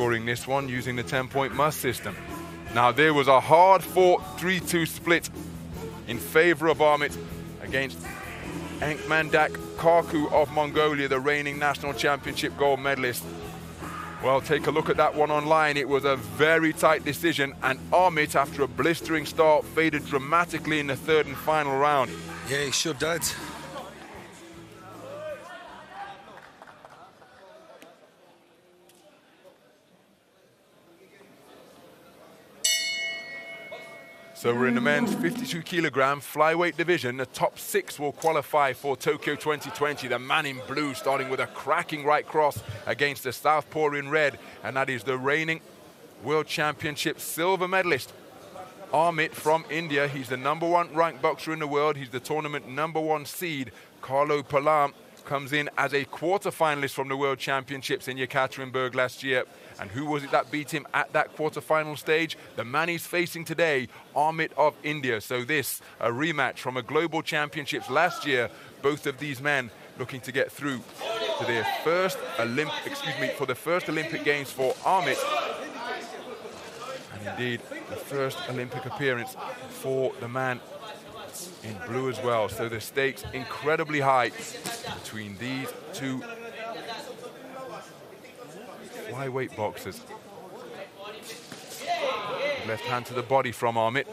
scoring this one using the 10-point must system. Now, there was a hard-fought 3-2 split in favor of Amit against Enkmandak Karku of Mongolia, the reigning national championship gold medalist. Well, take a look at that one online. It was a very tight decision, and Amit, after a blistering start, faded dramatically in the third and final round. Yeah, he sure did. So we're in the men's 52-kilogram flyweight division. The top 6 will qualify for Tokyo 2020. The man in blue starting with a cracking right cross against the southpaw in red, and that is the reigning World Championship silver medalist, Amit from India. He's the #1 ranked boxer in the world. He's the tournament #1 seed. Carlo Palam comes in as a quarter-finalist from the World Championships in Yekaterinburg last year. And who was it that beat him at that quarter-final stage? The man he's facing today, Amit of India. So this, a rematch from a global championships last year. Both of these men looking to get through to their first for the first Olympic Games for Amit. And indeed, the first Olympic appearance for the man in blue as well. So the stakes incredibly high between these two flyweight boxers. Left hand to the body from Amit.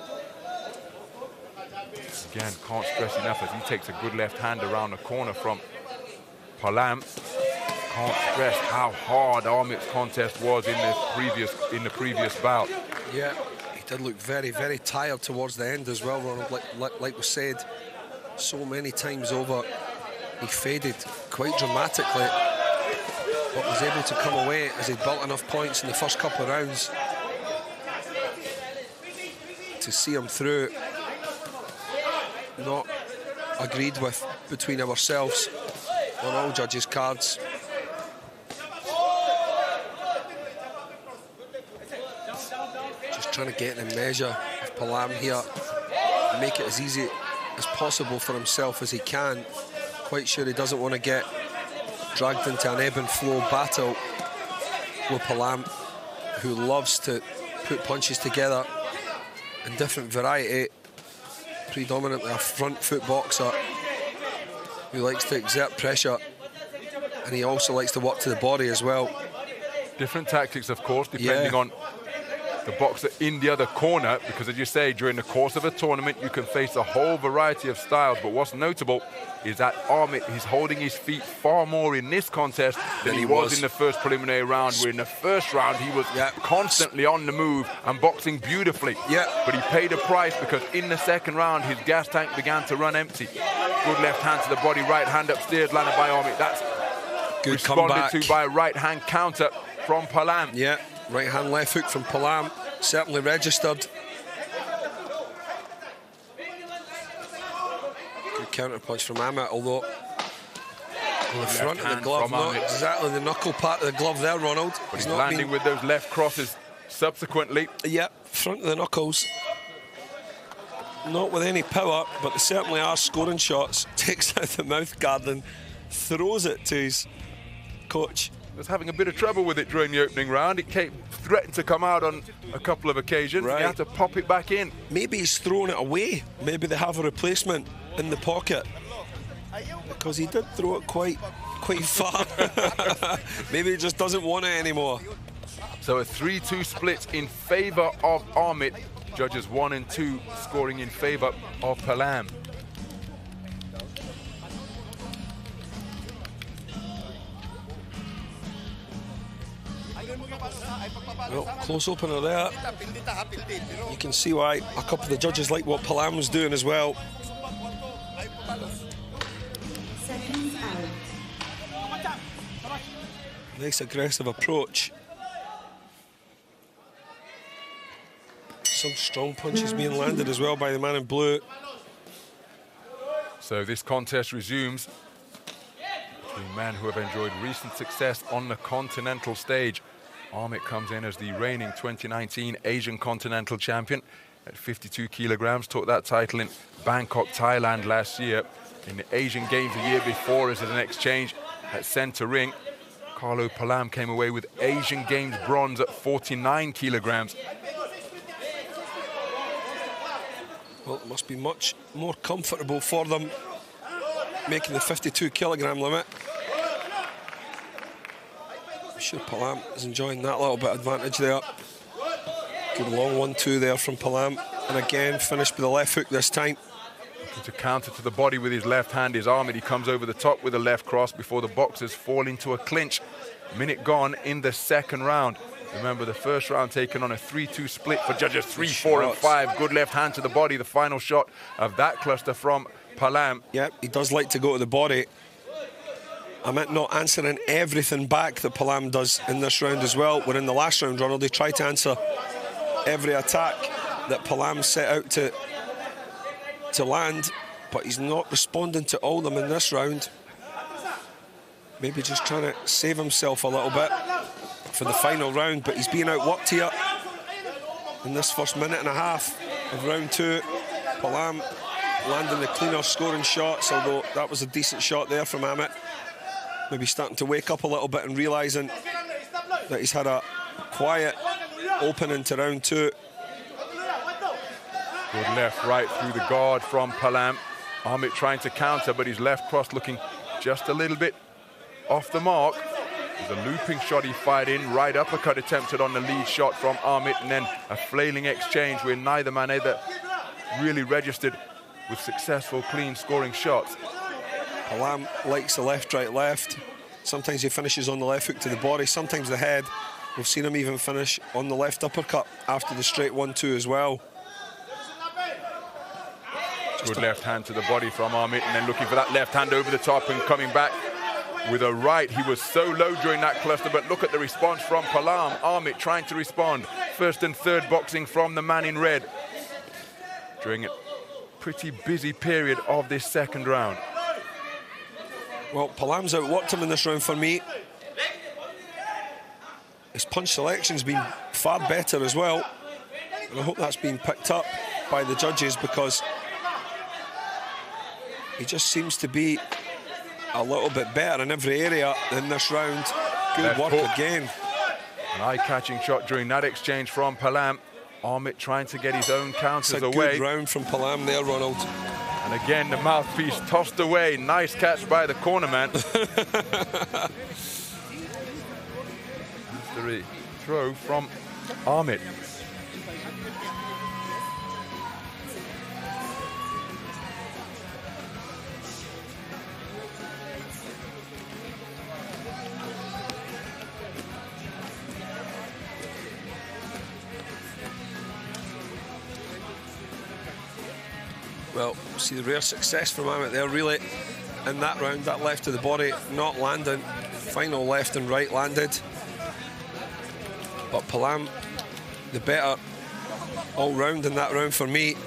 Again, can't stress enough as he takes a good left hand around the corner from Palam. Can't stress how hard Amit's contest was in the previous bout. Yeah, he did look very, very tired towards the end as well, Ronald. Like we said, so many times over, he faded quite dramatically, but was able to come away as he built enough points in the first couple of rounds to see him through. Not agreed with between ourselves on all judges' cards. Just trying to get in the measure of Palam here, make it as easy as possible for himself as he can. Quite sure he doesn't want to get dragged into an ebb and flow battle with Palam, who loves to put punches together in different variety. Predominantly a front foot boxer who likes to exert pressure, and he also likes to work to the body as well. Different tactics, of course, depending on the boxer in the other corner, because as you say, during the course of a tournament, you can face a whole variety of styles. But what's notable is that Amit, he's holding his feet far more in this contest than he was in the first preliminary round, where in the first round he was constantly on the move and boxing beautifully. But he paid a price because in the second round, his gas tank began to run empty. Good left hand to the body, right hand upstairs, landed by Amit. That's good responded comeback to by a right hand counter from Palam. Yeah, right hand left hook from Palam, certainly registered. Good counter punch from Amit, although on the front of the glove, not exactly the knuckle part of the glove there, Ronald. But he's landing with those left crosses subsequently. Yeah, front of the knuckles. Not with any power, but they certainly are scoring shots. Takes out the mouth guard and throws it to his coach. Was having a bit of trouble with it during the opening round. It threatened to come out on a couple of occasions. He had to pop it back in. Maybe he's throwing it away. Maybe they have a replacement in the pocket, because he did throw it quite far. Maybe he just doesn't want it anymore. So a 3-2 split in favor of Amit. Judges 1 and 2 scoring in favor of Palam. Well, close opener there. You can see why a couple of the judges like what Palam was doing as well. Nice aggressive approach. Some strong punches being landed as well by the man in blue. So this contest resumes between men who have enjoyed recent success on the continental stage. Amit comes in as the reigning 2019 Asian Continental Champion at 52 kilograms. Took that title in Bangkok, Thailand last year. In the Asian Games the year before as an exchange at Centre Ring. Carlo Palam came away with Asian Games bronze at 49 kilograms. Well, it must be much more comfortable for them making the 52 kilogram limit. I'm sure Palam is enjoying that little bit of advantage there. Good long 1-2 there from Palam. And again, finished with a left hook this time. Looking to counter to the body with his left hand is Ahmed. He comes over the top with a left cross before the boxers fall into a clinch. Minute gone in the second round. Remember, the first round taken on a 3-2 split for judges 3, 4, and 5. Good left hand to the body. The final shot of that cluster from Palam. Yep, he does like to go to the body. I meant not answering everything back that Palam does in this round as well. We're in the last round, Ronald. They try to answer every attack that Palam set out to land, but he's not responding to all of them in this round. Maybe just trying to save himself a little bit for the final round, but he's being outworked here in this first minute and a half of round 2. Palam landing the cleaner scoring shots, although that was a decent shot there from Amit. Maybe starting to wake up a little bit and realising that he's had a quiet opening to round 2. Good left, right through the guard from Palam. Amit trying to counter, but his left cross looking just a little bit off the mark. There's a looping shot he fired in, right uppercut attempted on the lead shot from Amit, and then a flailing exchange where neither man either really registered with successful, clean scoring shots. Palam likes the left, right, left. Sometimes he finishes on the left hook to the body, sometimes the head. We've seen him even finish on the left uppercut after the straight 1-2 as well. Good left hand to the body from Amit, and then looking for that left hand over the top and coming back with a right. He was so low during that cluster, but look at the response from Palam. Amit trying to respond. First and third boxing from the man in red during a pretty busy period of this second round. Well, Palam's outworked him in this round for me. His punch selection's been far better as well. And I hope that's been picked up by the judges, because he just seems to be a little bit better in every area in this round. Good work again. An eye-catching shot during that exchange from Palam. Amit trying to get his own counters away. It's a good round from Palam there, Ronald. And again, the mouthpiece tossed away. Nice catch by the corner man. After a throw from Amit. Well, see the rare success from Amit there, really, in that round. That left to the body not landing. Final left and right landed. But Palam, the better all round in that round for me.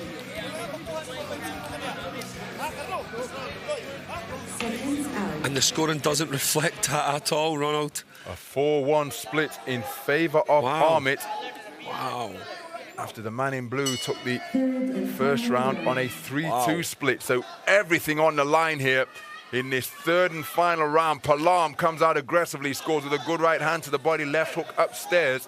And the scoring doesn't reflect that at all, Ronald. A 4-1 split in favour of Amit. Wow. After the man in blue took the first round on a 3-2 split. So everything on the line here in this third and final round. Palam comes out aggressively, scores with a good right hand to the body, left hook upstairs.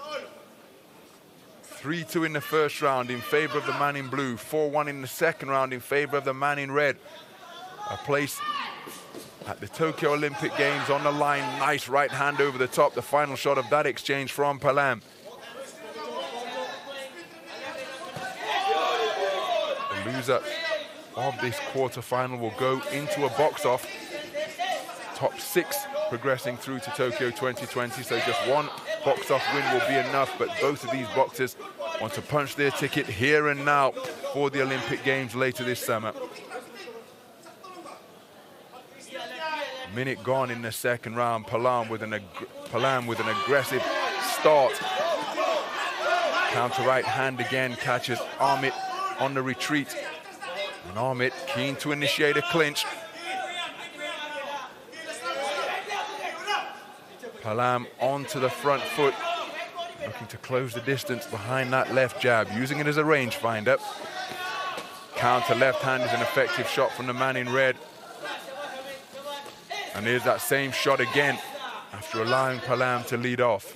3-2 in the first round in favour of the man in blue. 4-1 in the second round in favour of the man in red. A place at the Tokyo Olympic Games on the line. Nice right hand over the top. The final shot of that exchange from Palam. The loser of this quarterfinal will go into a box-off. Top 6 progressing through to Tokyo 2020, so just one box-off win will be enough, but both of these boxers want to punch their ticket here and now for the Olympic Games later this summer. Minute gone in the second round. Palam with an aggressive start. Counter right hand again catches Amit on the retreat. And Amit keen to initiate a clinch. Palam onto the front foot, looking to close the distance behind that left jab, using it as a rangefinder. Counter left hand is an effective shot from the man in red. And here's that same shot again. after allowing Palam to lead off.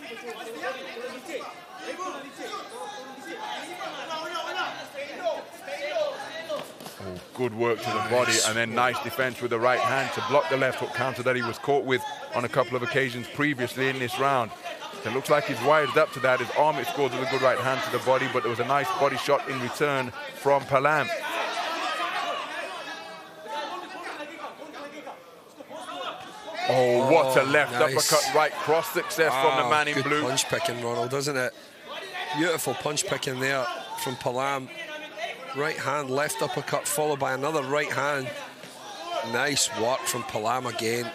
Oh, good work to the body, and then nice defense with the right hand to block the left hook counter that he was caught with on a couple of occasions previously in this round. It looks like he's wired up to that as Amit scored with a good right hand to the body, but there was a nice body shot in return from Palam. Oh, what a left uppercut right cross success from the man in good blue. Punch picking, Ronald, isn't it? Beautiful punch picking there from Palam. Right hand, left uppercut, followed by another right hand. Nice work from Palam again.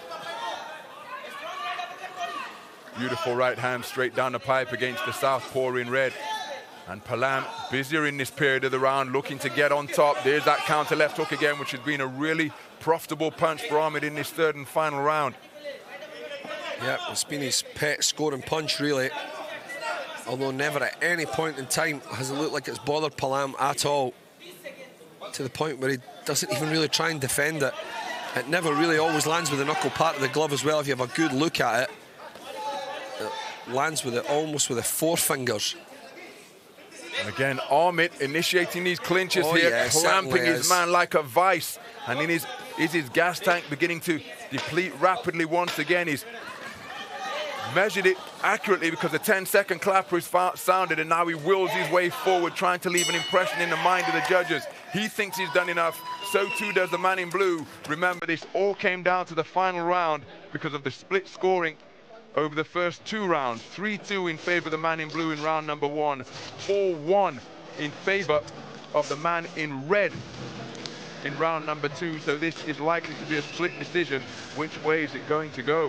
Beautiful right hand straight down the pipe against the southpaw in red. And Palam busier in this period of the round, looking to get on top. There's that counter left hook again, which has been a really profitable punch for Amit in this third and final round. Yep, it's been his pet scoring punch, really. Although never at any point in time has it looked like it's bothered Palam at all. To the point where he doesn't even really try and defend it. It never really always lands with the knuckle part of the glove as well. If you have a good look at it, it lands with it almost with the forefingers. And again, Amit initiating these clinches here, yeah, clamping his man like a vice. And in is his gas tank beginning to deplete rapidly once again. He's measured it accurately because the 10-second clapper is sounded, and now he wills his way forward, trying to leave an impression in the mind of the judges. He thinks he's done enough, so too does the man in blue. Remember, this all came down to the final round because of the split scoring over the first two rounds. 3-2 in favor of the man in blue in round number one, 4-1 in favor of the man in red in round number two. So this is likely to be a split decision. Which way is it going to go?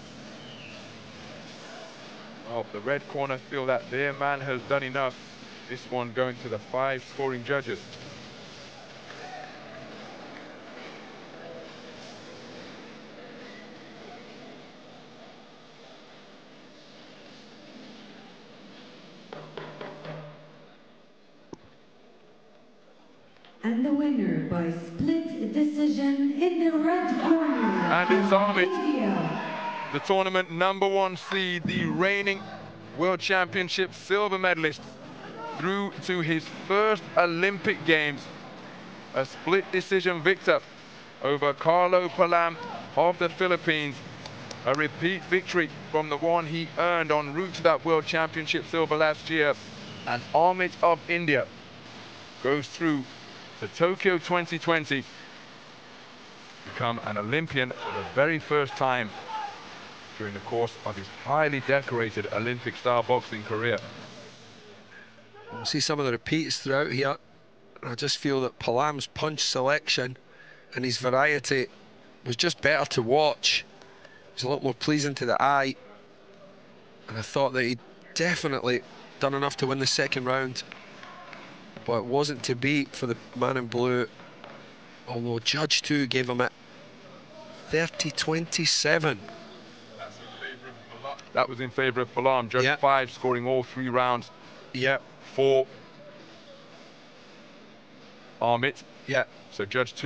Oh, the red corner feel that their man has done enough. This one going to the 5 scoring judges. And the winner by split decision in the red corner. And it's Amit, the tournament #1 seed, the reigning World Championship silver medalist, through to his first Olympic Games. A split decision victor over Carlo Palam of the Philippines. A repeat victory from the one he earned en route to that World Championship silver last year. And Amit of India goes through to Tokyo 2020, become an Olympian for the very first time during the course of his highly decorated Olympic-style boxing career. We'll see some of the repeats throughout here. I just feel that Palam's punch selection and his variety was just better to watch. It's a lot more pleasing to the eye. And I thought that he'd definitely done enough to win the second round. But it wasn't to be for the man in blue. Although Judge 2 gave him it 30-27. That was in favour of Palam. Judge 5 scoring all 3 rounds. For Amit. Yeah. So Judge 2